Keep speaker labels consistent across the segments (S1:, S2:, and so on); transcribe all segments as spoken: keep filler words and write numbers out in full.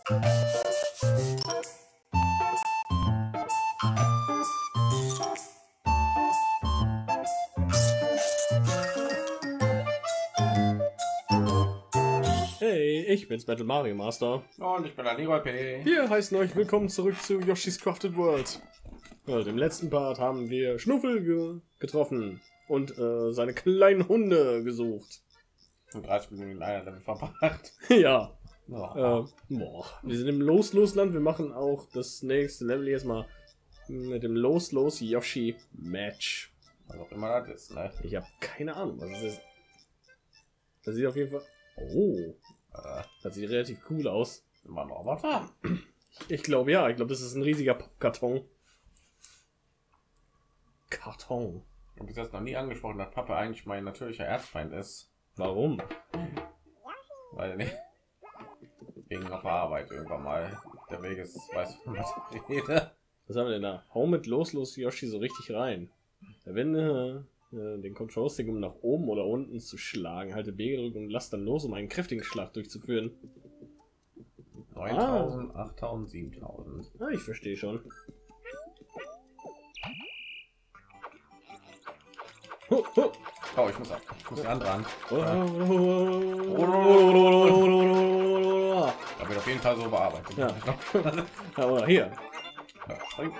S1: Hey, ich bin's, Battle Mario Master.
S2: Und ich bin der Leroy P.
S1: Wir heißen euch willkommen zurück zu Yoshi's Crafted World. Ja, im letzten Part haben wir Schnuffel ge getroffen und äh, seine kleinen Hunde gesucht.
S2: Und dreißig Minuten in einer Level verbracht.
S1: Ja.
S2: Oh.
S1: Äh, boah. Wir sind im Los-Los-Land. Wir machen auch das nächste Level jetzt mal mit dem Los-Los-Yoshi-Match.
S2: Was auch immer das ist, ne?
S1: Ich habe keine Ahnung, was es ist. Das sieht auf jeden Fall... Oh.
S2: Äh,
S1: Das sieht relativ cool aus.
S2: immer noch was da.
S1: Ich glaube ja. Ich glaube, das ist ein riesiger Pappkarton. Karton.
S2: Ich habe bis jetzt noch nie angesprochen, dass Pappe eigentlich mein natürlicher Erzfeind ist.
S1: Warum?
S2: Weil nicht. Wegen auf der Arbeit irgendwann mal. Der Weg ist, weiß ich was ich rede.
S1: Was haben wir denn da? Hau mit los, los Yoshi so richtig rein. Verwende äh, den Control-Stick, um nach oben oder unten zu schlagen. Halte B gedrückt und lass dann los, um einen kräftigen Schlag durchzuführen.
S2: neuntausend, achttausend, siebentausend.
S1: Ah, ich verstehe schon. Ho, ho.
S2: Oh, ich muss ab. Ich muss die andere an.
S1: Oh,
S2: Ja.
S1: oh, oh,
S2: Da wird auf jeden Fall so bearbeitet.
S1: Ja. Ja, oder hier.
S2: Ja, spring.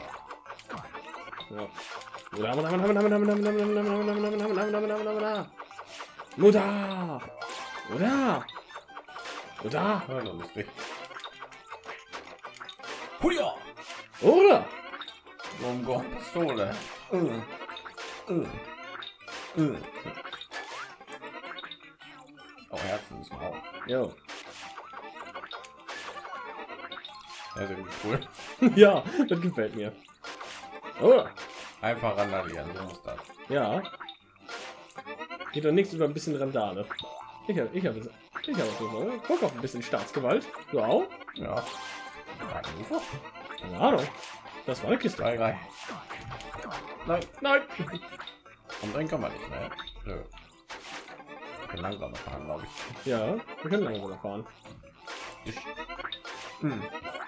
S1: Ja. Mutter! Oder? Oder?
S2: Ja, lustig. Huja!
S1: Oder?
S2: Um Gott, Pistole. Mm. Mm. Mm. Oh, Herzen müssen wir auch.
S1: Jo.
S2: Das ist irgendwie cool.
S1: Ja, das gefällt mir. Oder?
S2: Einfach randalieren, so muss das.
S1: Ja. Geht doch nichts über ein bisschen Randale. Ich habe ich habe ich habe Bock auf ein bisschen Staatsgewalt. Du auch?
S2: Ja. Ja,
S1: Keine Ahnung. Das war eine Kiste.
S2: drei, drei. Nein,
S1: Nein.
S2: und dann kann man nicht mehr. Nö. Ich kann langsamer fahren, glaube ich.
S1: Ja, wir können langsam fahren.
S2: Ich. Hm.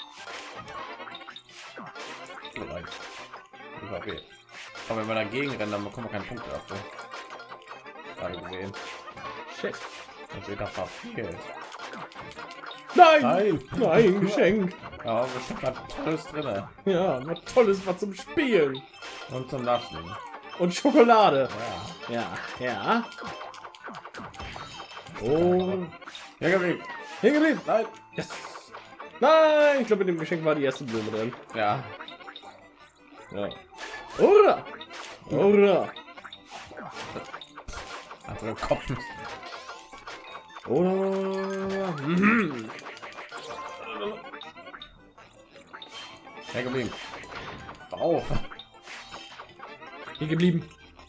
S2: So leicht. Das war weh. Aber wenn wir dagegen rennen, dann bekommen wir keinen Punkt dafür. Gerade gesehen.
S1: Shit.
S2: Das wird da verfehlt.
S1: Nein!
S2: Nein!
S1: Nein, Geschenk!
S2: Ja, bestimmt hat tolles drin.
S1: Ja, was Tolles was zum Spielen.
S2: Und zum Naschen.
S1: Und Schokolade.
S2: Ja.
S1: Ja, ja. Oh.
S2: Ja, geblieben.
S1: Hingeblieben.
S2: Nein.
S1: Yes. Nein, ich glaube, in dem Geschenk war die erste Blume drin.
S2: Ja.
S1: Ja. Oder? Oder?
S2: Einfach im Kopf.
S1: Oder? Mhm.
S2: Ja, geblieben. Auf.
S1: Hier geblieben.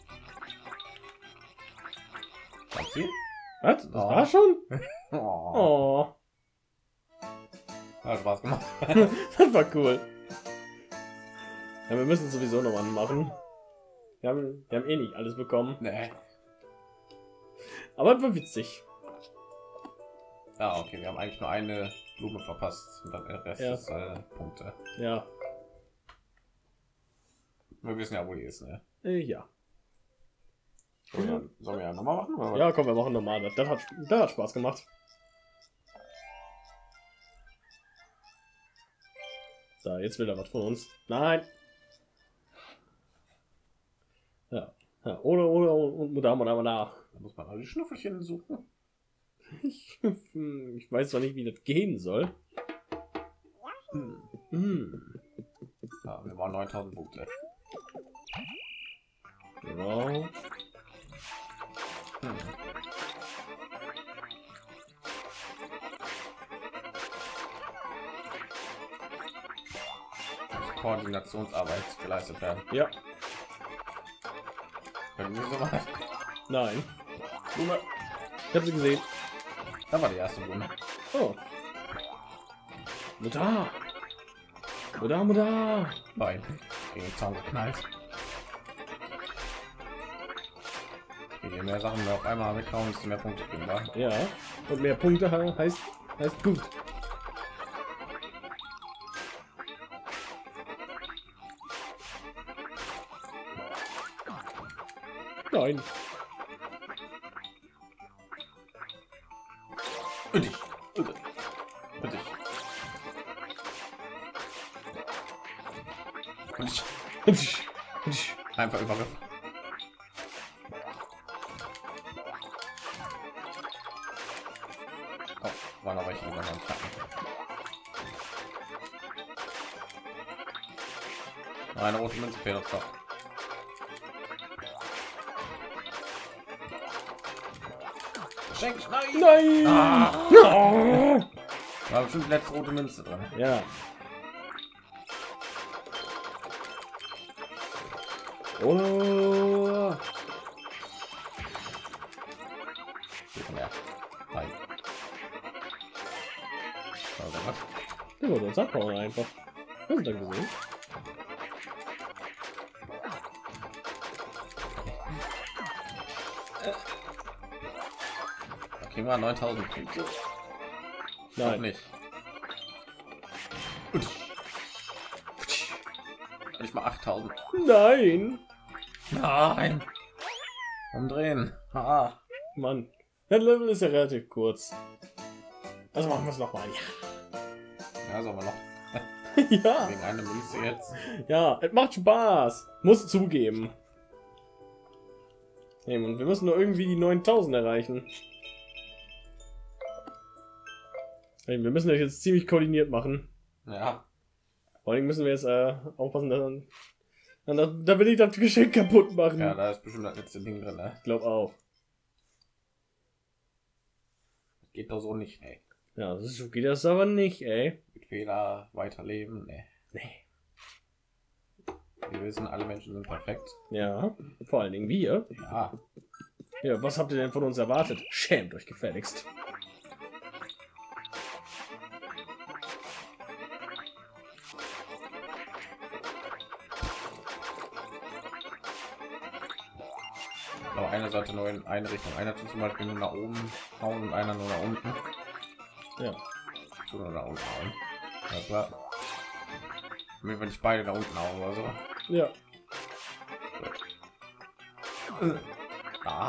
S2: Kommt sie?
S1: Was? Das
S2: Oh.
S1: war schon?
S2: Oh.
S1: Oh.
S2: Hat Spaß gemacht.
S1: Das war cool. Ja, wir müssen sowieso noch mal machen. Wir haben, wir haben eh nicht alles bekommen.
S2: Nee.
S1: Aber es war witzig.
S2: Ja, okay, wir haben eigentlich nur eine Blume verpasst und dann der Rest
S1: Ja.
S2: ist äh, Punkte.
S1: Ja.
S2: Wir wissen ja, wo die ist, ne?
S1: Äh, ja.
S2: Sollen wir, sollen wir ja nochmal machen? Oder?
S1: Ja, komm, wir machen nochmal. Das, das, hat, das hat Spaß gemacht. So, jetzt will er was von uns. Nein. Ja. Ja, oder, oder, und da, da, da.
S2: Da muss man alle die Schnuffelchen suchen.
S1: Ich, ich weiß zwar nicht, wie das gehen soll.
S2: Hm.
S1: Hm.
S2: Ja, wir waren neuntausend Punkte.
S1: Genau.
S2: Hm. Muss Koordinationsarbeit geleistet werden.
S1: Ja.
S2: Können wir so machen?
S1: Nein.
S2: Blume.
S1: Ich habe sie gesehen.
S2: Da war die erste Blume.
S1: Oh. Mutter. Mutter, Mutter.
S2: Nein. Gegen den Zaun geknallt. Je mehr Sachen wir auf einmal mithauen, desto mehr Punkte kriegen wir.
S1: Ja. Und mehr Punkte he heißt heißt gut. Nein.
S2: Und ich. Und ich. Und ich. Und ich.
S1: Und ich. Und ich.
S2: Einfach Übergriff. Oh, war noch welche, die noch nicht hatten. Eine rote Münze fehlt uns doch. Schenk, nein!
S1: Nein!
S2: Ah.
S1: Oh.
S2: War bestimmt die letzte rote Münze drin.
S1: Ja. Oh.
S2: Ja. Nein. Also, was?
S1: Der wollte uns abhauen einfach. Hast du dann gesehen?
S2: Kriegen wir neuntausend Punkte?
S1: Nein.
S2: Noch nicht. Nicht mal achttausend.
S1: Nein.
S2: Nein. Umdrehen. Ah.
S1: Mann. Das Level ist ja relativ kurz. Also machen wir es noch mal. Ja.
S2: Ja, sollen wir noch.
S1: Ja.
S2: Wegen einer Münze jetzt.
S1: Ja, es macht Spaß. Muss zugeben. Hey, und wir müssen nur irgendwie die neuntausend erreichen. Hey, wir müssen das jetzt ziemlich koordiniert machen.
S2: Ja.
S1: Vor allem müssen wir jetzt äh, aufpassen, dass dann, dann, da will ich das Geschenk kaputt machen.
S2: Ja, da ist bestimmt das letzte Ding drin. Ne?
S1: Ich glaube auch.
S2: Geht doch so nicht, ey.
S1: Ja, so geht das aber nicht, ey.
S2: Mit Fehler weiterleben, ne.
S1: Nee.
S2: Wir wissen, alle Menschen sind perfekt.
S1: Ja, vor allen Dingen wir.
S2: Ja.
S1: Ja, was habt ihr denn von uns erwartet? Schämt euch gefälligst.
S2: Aber einer sollte nur in eine Richtung. Einer tut zum Beispiel nur nach oben hauen und einer nur nach unten.
S1: Ja.
S2: So nur nach unten hauen. Ja, klar. Wenn wir nicht beide nach unten hauen oder so.
S1: Ja.
S2: Ah.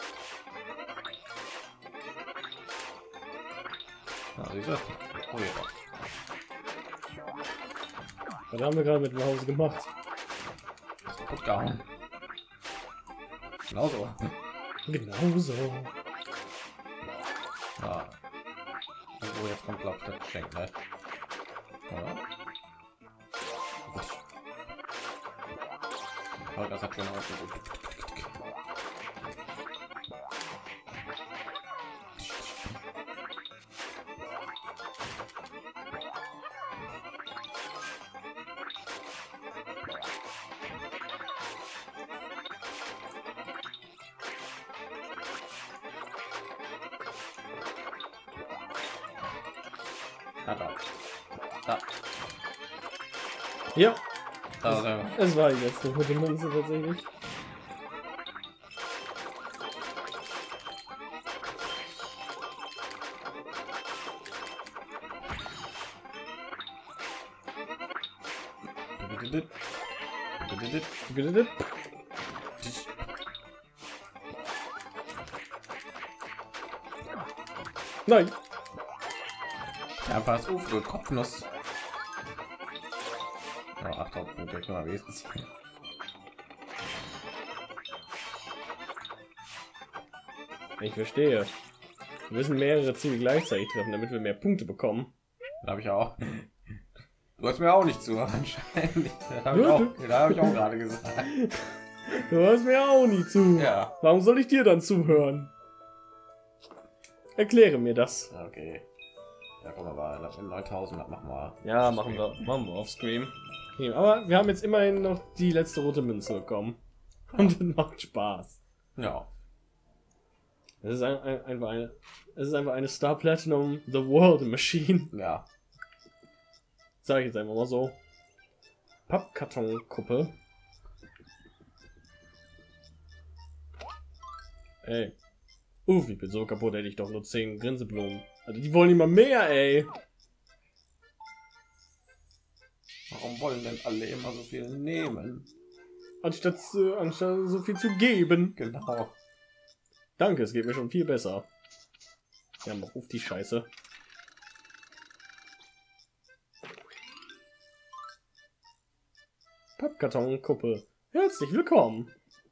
S2: Ja, siehst du? Oh, ja.
S1: Was haben wir gerade mit dem Hause gemacht?
S2: Kaputt gehauen. Genauso.
S1: Genau so.
S2: Ja. Also jetzt kommt, glaube ich, das Geschenk, ne? Ja. Oh, das hat schon heute. Ah, da. Da.
S1: Ja,
S2: Da sind wir.
S1: es war die letzte rote Münze tatsächlich. Nein.
S2: Einfach das Ufo, Kopfnuss. Ja, achttausend Punkte, können wir wenigstens.
S1: Ich verstehe. Wir müssen mehrere Ziele gleichzeitig treffen, damit wir mehr Punkte bekommen.
S2: Da habe ich auch. Du hast mir auch nicht zu, wahrscheinlich. Da habe ich, auch- da hab ich auch gerade gesagt.
S1: Du hörst mir auch nie zu.
S2: Ja.
S1: Warum soll ich dir dann zuhören? Erkläre mir das.
S2: Okay. Ja, komm mal, das sind neuntausend, das machen wir.
S1: Ja, machen wir, machen wir auf Scream. Okay, aber wir haben jetzt immerhin noch die letzte rote Münze bekommen. Und das macht Spaß.
S2: Ja.
S1: Es ist ein, ein, einfach eine, es ist einfach eine Star Platinum The World Machine.
S2: Ja.
S1: Sag ich jetzt einfach mal so. Pappkartonkuppe. Ey. Uff, ich bin so kaputt, hätte ich doch nur zehn Grinseblumen. Also die wollen immer mehr, ey.
S2: Warum wollen denn alle immer so viel nehmen?
S1: anstatt, äh, anstatt so viel zu geben.
S2: Genau.
S1: Danke, es geht mir schon viel besser. Ja, mach auf die Scheiße. Pappkartonkuppe. Herzlich willkommen.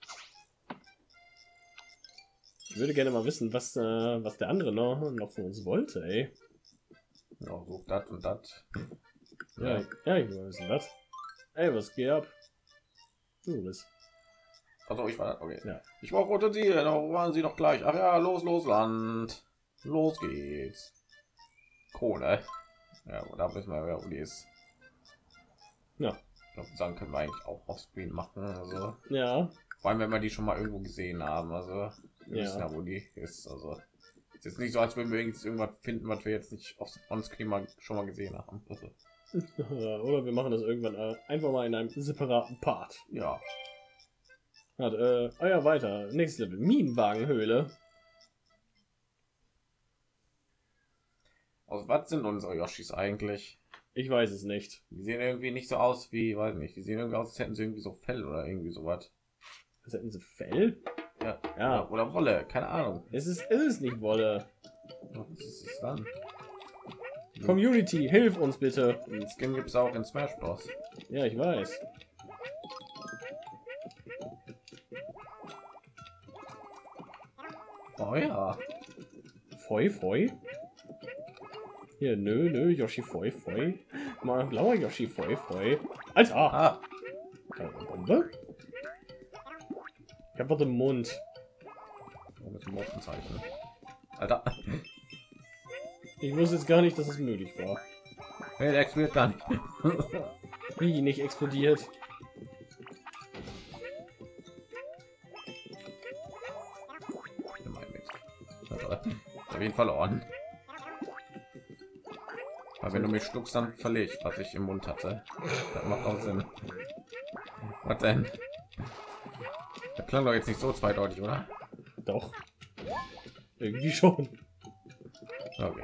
S1: Ich würde gerne mal wissen, was, äh, was der andere noch, noch von uns wollte, ey.
S2: Ja, so das und das.
S1: Ja, ja, ja, ich will mal wissen, was. Ey, was geht ab? Du bist.
S2: Also ich war okay.
S1: Ja.
S2: Ich brauche Utensilien, da waren sie noch gleich. Ach ja, los, los, Land. Los geht's. Kohle. Ja, da wissen wir, wer Uli ist.
S1: Ja.
S2: Ich glaube, Sachen können wir eigentlich auch offscreen machen. Also,
S1: Ja.
S2: vor allem, wenn wir die schon mal irgendwo gesehen haben. Also, wir
S1: Ja.
S2: wissen ja, wo die ist. Also, es ist jetzt nicht so, als würden wir irgendwas finden, was wir jetzt nicht auf onscreen mal schon mal gesehen haben. Also,
S1: Oder wir machen das irgendwann äh, einfach mal in einem separaten Part.
S2: ja.
S1: Hat, äh, ah ja, weiter. Nächstes Level. Minenwagenhöhle.
S2: Also, was sind unsere Yoshis eigentlich?
S1: Ich weiß es nicht.
S2: Die sehen irgendwie nicht so aus wie, weiß nicht, die sehen irgendwie aus, als hätten sie irgendwie so Fell oder irgendwie sowas.
S1: Was hätten sie? Fell?
S2: Ja,
S1: Ja.
S2: Oder, oder Wolle, keine Ahnung.
S1: Es ist, es ist nicht Wolle.
S2: Was ist es dann?
S1: Community, hilf uns bitte.
S2: Den Skin gibt es auch in Smash Bros.
S1: Ja, ich weiß.
S2: Oh ja.
S1: Foi, foi. Hier, nö, nö, Yoshi, foi, foi. Mal blauer Yoshi, foi, foi. Alter!
S2: Ah,
S1: Eine Bombe? Ich hab was im Mund.
S2: oh, mit dem Motenzeichen. Alter.
S1: Ich wusste jetzt gar nicht, dass es möglich war.
S2: Hey, der explodiert gar nicht.
S1: Wie nicht explodiert.
S2: Nimm einen mit. Also, auf jeden Fall verloren. Weil wenn du mich schluckst, dann verliere ich, was ich im Mund hatte. Das macht auch Sinn. Was denn? Das klang doch jetzt nicht so zweideutig, oder?
S1: Doch. Irgendwie schon.
S2: Okay.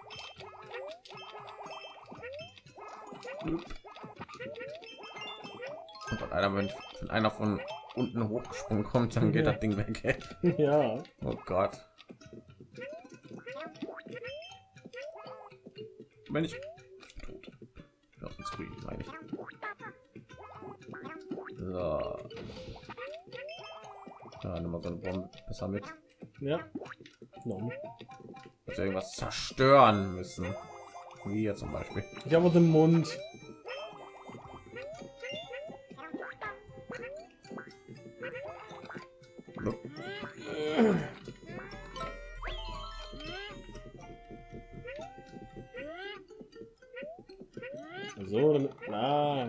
S2: Und wenn einer, wenn, wenn einer von unten hochgesprungen kommt, dann geht
S1: Ja.
S2: das Ding weg.
S1: Ja.
S2: Oh Gott. Wenn ich tot. Ja, auf den Screen, meine ich. So. Ja, nimm mal so eine Bombe besser mit.
S1: Ja. No.
S2: Dass wir irgendwas zerstören müssen. Wie hier zum Beispiel.
S1: Ich habe was im Mund. So, damit. Ah.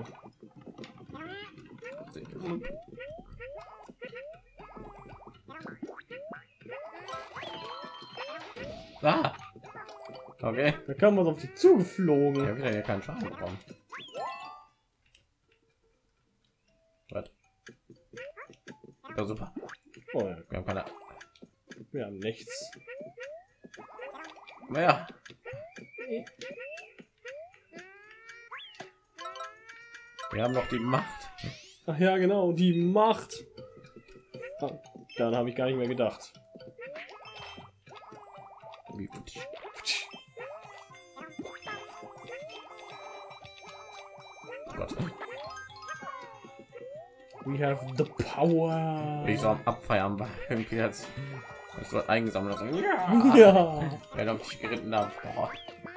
S2: Ah. Okay.
S1: Da kam was auf die zugeflogen.
S2: Ja, wieder hier keinen Schaden bekommen. Was? Ja, super.
S1: Oh, ja.
S2: Wir haben keine
S1: Wir haben nichts.
S2: mehr. Wir haben noch die Macht.
S1: Ach ja, genau, die Macht. Ah, daran habe ich gar nicht mehr gedacht.
S2: Wie gut. Gott.
S1: We have the power.
S2: Ich so am Abfeiern war irgendwie jetzt. Ich so eingesammelt. So, ja.
S1: Ja.
S2: Ja, da hab ich geritten da. Boah.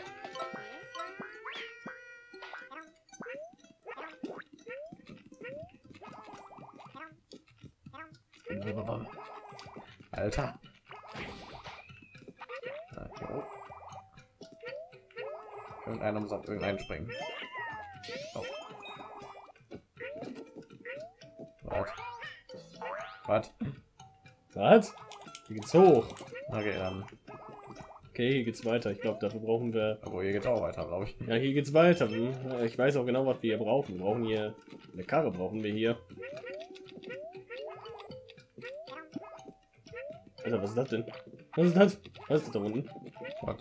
S2: Alter. Ja, hier hoch. Irgendeiner muss auf irgendeinen springen. Oh. Was? Was?
S1: Was? Hier geht's hoch.
S2: Okay, dann.
S1: Okay, hier geht's weiter. Ich glaube, dafür brauchen wir.
S2: Aber hier geht's auch weiter, glaube ich.
S1: Ja, hier geht's weiter. Hm. Ich weiß auch genau, was wir hier brauchen. Wir brauchen hier eine Karre. Brauchen wir hier. Alter, was ist das denn? Was ist das? Was ist das da unten?
S2: Was?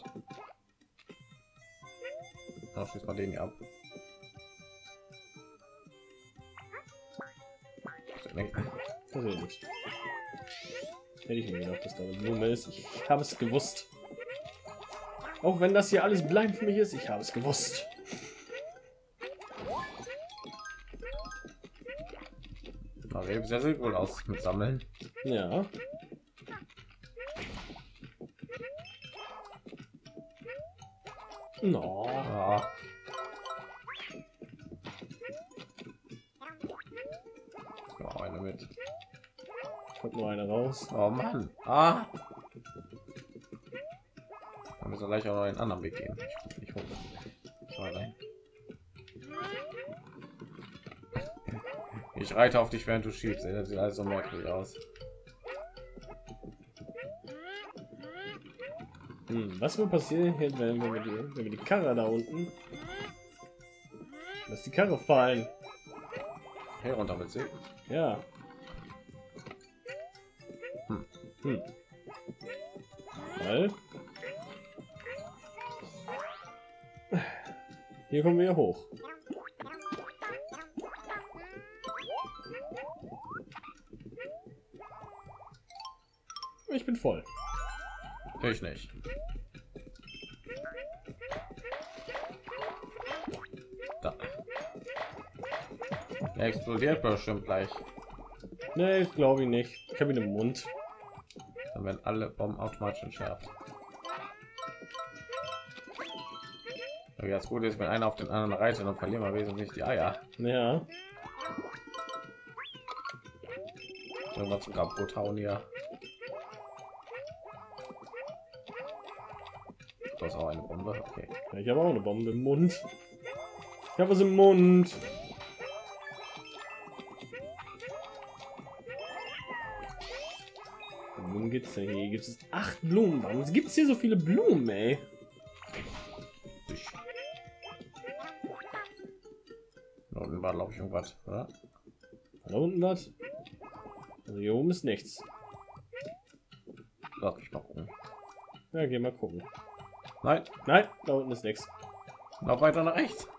S2: Na, schieß mal den hier ab. Was denn?
S1: passiert nichts. Hätte ich mir gedacht, dass da eine Blume ist. Ich habe es gewusst. Auch wenn das hier alles blind für mich ist, ich habe es gewusst.
S2: Aber sehr, sehr wohl aus mit Sammeln.
S1: Ja. No.
S2: Ja. Ja, eine mit.
S1: Kommt nur eine raus.
S2: Oh Mann. Ah. Dann müssen wir gleich auch noch einen anderen Weg gehen. Ich guck nicht hoch. Ich war rein. Ich reite auf dich, während du schiebst. Das sieht alles so merkwürdig aus.
S1: Hm, was wird passieren, wenn wir, die, wenn wir die Karre da unten, dass die Karre fallen?
S2: Hey, runter mit sie.
S1: Ja.
S2: Hm.
S1: Hm. Weil hier kommen wir ja hoch. Ich bin voll.
S2: Ich nicht. Da. Der explodiert bestimmt gleich.
S1: Nee, ich glaube ich nicht. Ich habe ihn im Mund.
S2: Dann werden alle Bomben automatisch entschärft. Aber das Gute ist, wenn einer auf den anderen reitet, dann verlieren wir wesentlich die Eier.
S1: Ja.
S2: Irgendwas zum kaputt hauen hier. Das ist auch eine Bombe. Okay.
S1: Ja, ich habe auch eine Bombe im Mund. Ich habe es im Mund. Blumen gibt's denn hier? Gibt es acht Blumen? Warum gibt es hier so viele Blumen, ey?
S2: Ich. Da unten war, glaube ich, irgendwas, oder?
S1: Da unten was? Also hier oben ist nichts.
S2: Lass mich mal gucken.
S1: Ja, geh mal gucken.
S2: Nein,
S1: Nein, da unten ist nichts.
S2: noch weiter nach rechts.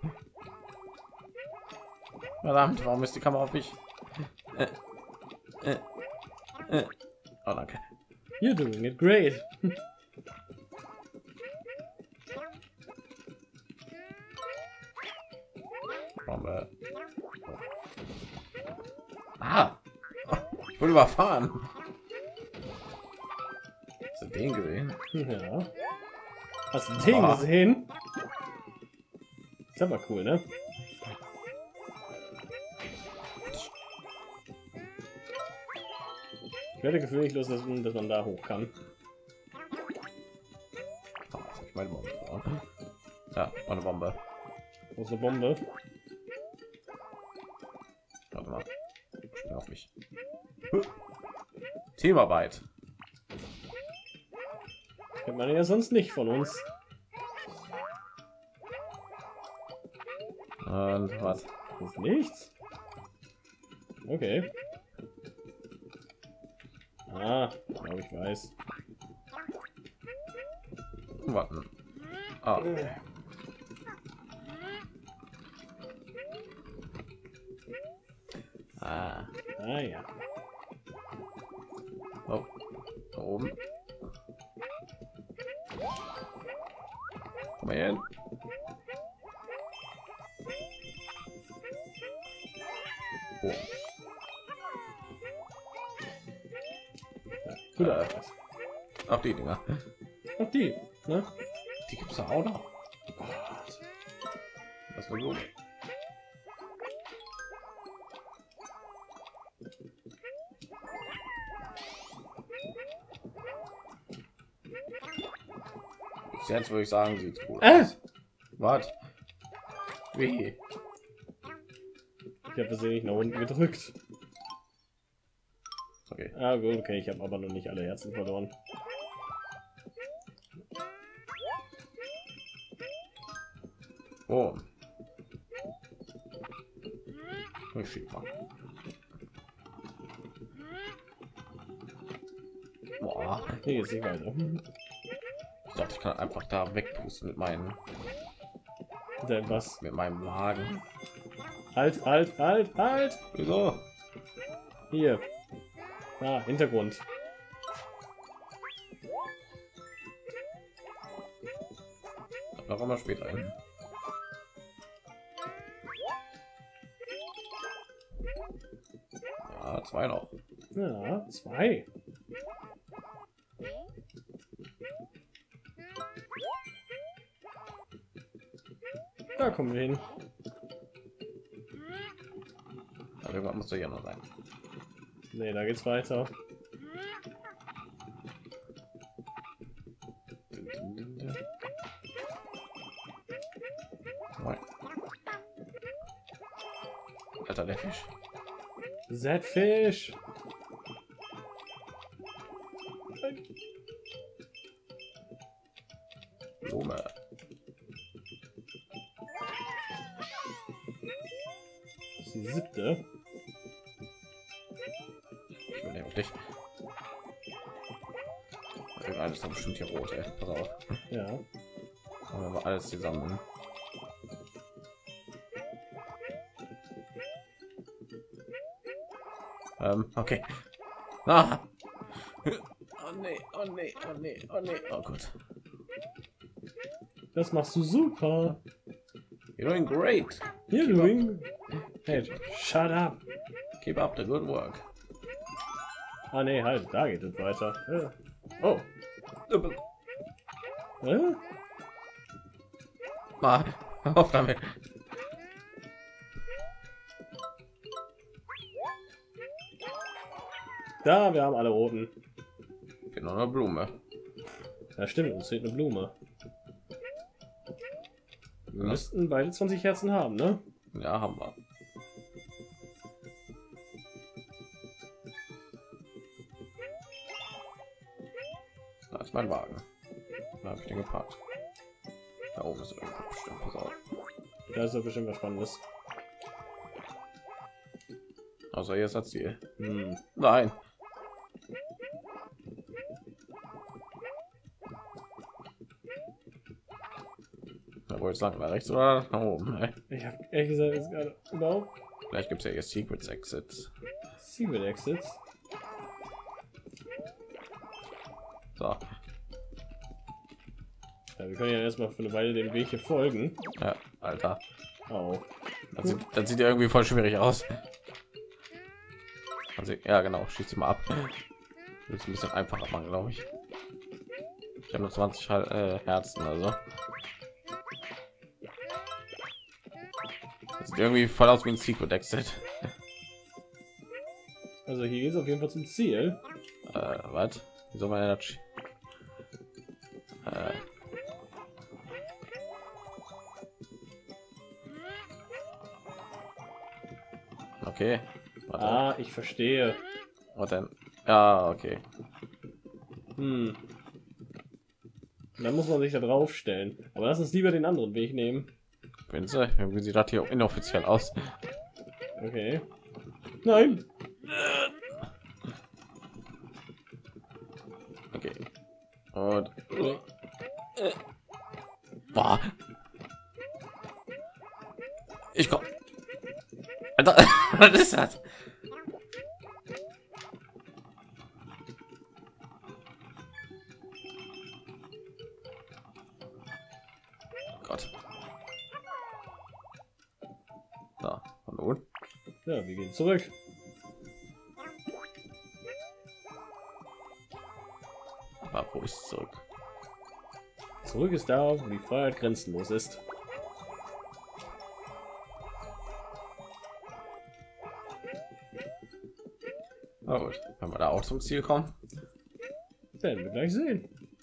S2: Verdammt, warum ist die Kamera auf mich? Äh, äh, äh. Oh, danke.
S1: You're doing it great.
S2: Bombe. Ah, ich wurde überfahren. Hast du den gesehen?
S1: Ja. Hast du den
S2: Ah.
S1: gesehen? Ist aber cool, ne? Ich werde gefühllos, dass, dass man da hoch kann.
S2: Oh, jetzt hab ich meine Bombe verloren. Ja, meine Bombe.
S1: Wo ist eine Bombe?
S2: Warte mal. Schnell auf mich. Teamarbeit.
S1: Kennt man ja sonst nicht von uns.
S2: Und was?
S1: Das ist nichts. Okay. Ah, ich glaube, ich weiß.
S2: Warten. Ah. Ah.
S1: Ah ja.
S2: Oh. Da oben. Komm mal hin. Oh.
S1: Gut,
S2: Äh.
S1: äh.
S2: Auch die Dinger.
S1: Ach die, ne?
S2: Die gibt's da auch noch. Das war gut. Jetzt würde ich sagen, sieht gut
S1: Äh.
S2: aus. Was? Wie?
S1: Ich habe versehentlich nach unten gedrückt.
S2: Okay.
S1: Ah gut, okay, ich habe aber noch nicht alle Herzen verloren.
S2: Oh. Ich schieb mal. Boah.
S1: Hier geht's nicht weiter.
S2: Ich dachte, ich kann einfach da wegpusten mit meinem
S1: Denn was?
S2: mit meinem Wagen.
S1: Halt, halt, halt, halt!
S2: Wieso?
S1: Hier. Ah, Hintergrund.
S2: Da kommen wir später hin. Ja, zwei noch.
S1: Ja, zwei. Da kommen wir hin.
S2: Aber irgendwann muss doch hier noch sein.
S1: Nee, da geht's weiter.
S2: Alter, der Fisch.
S1: Z-Fisch.
S2: Blume.
S1: Das ist die siebte.
S2: Ich will wirklich. Irgendeines ist doch bestimmt hier rot, ey. Pass auf.
S1: Ja.
S2: Machen wir alles zusammen. Ähm, okay. Ah. Oh nee, oh nee, oh nee, oh nee, oh Gott.
S1: Das machst du super.
S2: You're doing great.
S1: You're doing. Hey, shut up.
S2: Keep up the good work.
S1: Ah nee, halt, da geht es weiter. Ja. Oh. Äh?
S2: Ah, auf damit.
S1: Da, wir haben alle roten.
S2: Genau, eine Blume.
S1: Ja, stimmt, uns fehlt eine Blume. Wir
S2: Ja.
S1: müssten beide zwanzig Herzen haben, ne?
S2: Ja, haben wir. Da ist mein Wagen. Da habe ich den geparkt. Da oben ist irgendwo bestimmt. Pass auf.
S1: Da ist ja bestimmt was Spannendes.
S2: Also hier ist das Ziel.
S1: Hm.
S2: Nein. Da wollte ich sagen, nach rechts oder nach oben. Ne?
S1: Ich habe ehrlich gesagt jetzt gerade überhaupt
S2: Vielleicht gibt es ja hier Secrets Exits.
S1: Secret Exits.
S2: So.
S1: Ja, wir können ja erstmal für eine Weile dem Weg hier folgen.
S2: Ja, Alter.
S1: Oh.
S2: Das sieht, das sieht ja irgendwie voll schwierig aus. Also, ja, genau. Schießt sie mal ab. Das ist ein bisschen einfacher machen, glaube ich. Ich habe nur zwanzig äh, Herzen, also. Das sieht irgendwie voll aus wie ein Secret Exit.
S1: Also hier geht es auf jeden Fall zum Ziel.
S2: Äh, was? Wieso meine das? Äh. Okay. Warte.
S1: Ah, ich verstehe.
S2: Was denn? Ja, okay.
S1: Hm. Dann muss man sich da drauf stellen. Aber lass uns lieber den anderen Weg nehmen.
S2: Wenn sie, irgendwie sieht das hier inoffiziell aus.
S1: Okay. Nein.
S2: Okay. Und boah. Ich komm. Alter, was ist das? Gott. So, und nun?
S1: Ja, wir gehen zurück.
S2: Aber wo ist zurück?
S1: Zurück ist da, wo die Freiheit grenzenlos ist.
S2: Na gut, wenn wir da auch zum Ziel kommen.
S1: Werden wir gleich sehen.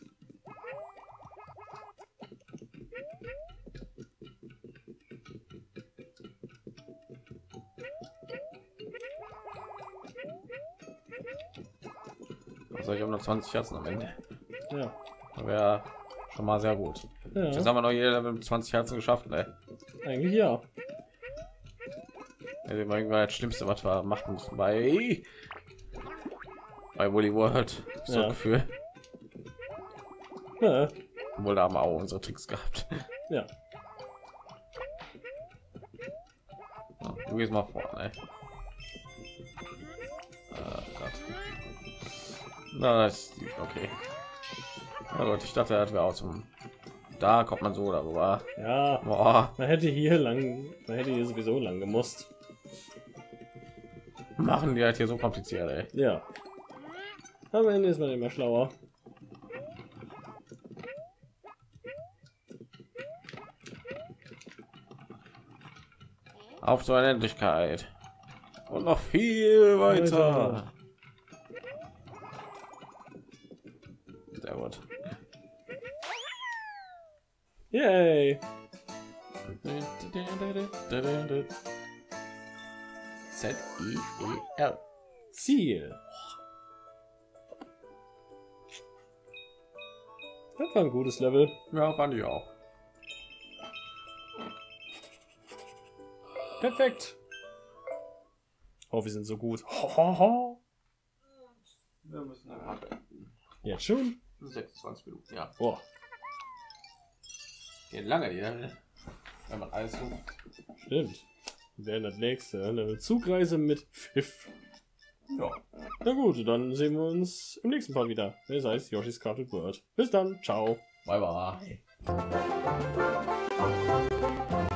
S2: Also ich habe noch zwanzig Herzen am Ende.
S1: Ja.
S2: Wäre schon mal sehr gut.
S1: Ja,
S2: Jetzt haben wir noch jeder mit zwanzig Herzen geschafft, ne?
S1: eigentlich ja.
S2: Also war das Schlimmste, was wir machen mussten bei bei Woolly World. So
S1: Ja.
S2: ein Gefühl.
S1: Ja.
S2: Obwohl da haben wir auch unsere Tricks gehabt.
S1: Ja.
S2: So, du gehst mal vor, ne? Äh, Gott. Na, das ist okay. Na gut, ich dachte, er wäre auch zum. Da kommt man so darüber.
S1: Ja,
S2: Boah.
S1: man hätte hier lang, man hätte hier sowieso lang gemusst.
S2: Machen die halt hier so kompliziert, ey.
S1: Ja. Am Ende ist man immer schlauer.
S2: Auf zur Unendlichkeit. Und noch viel weiter. Sehr gut.
S1: Yay!
S2: Z I E L.
S1: Ziel. Das war ein gutes Level.
S2: Ja, fand ich auch.
S1: Perfekt. Oh, wir sind so gut. Ho, ho, ho.
S2: Wir müssen dann
S1: Jetzt schon?
S2: sechsundzwanzig Minuten, ja.
S1: Boah.
S2: Geht lange hier, wenn man alles sucht.
S1: Stimmt. Wir werden das nächste eine Zugreise mit Pfiff.
S2: Ja.
S1: Na gut, dann sehen wir uns im nächsten Part wieder. Das heißt Yoshi's Crafted World. Bis dann. Ciao.
S2: Bye bye.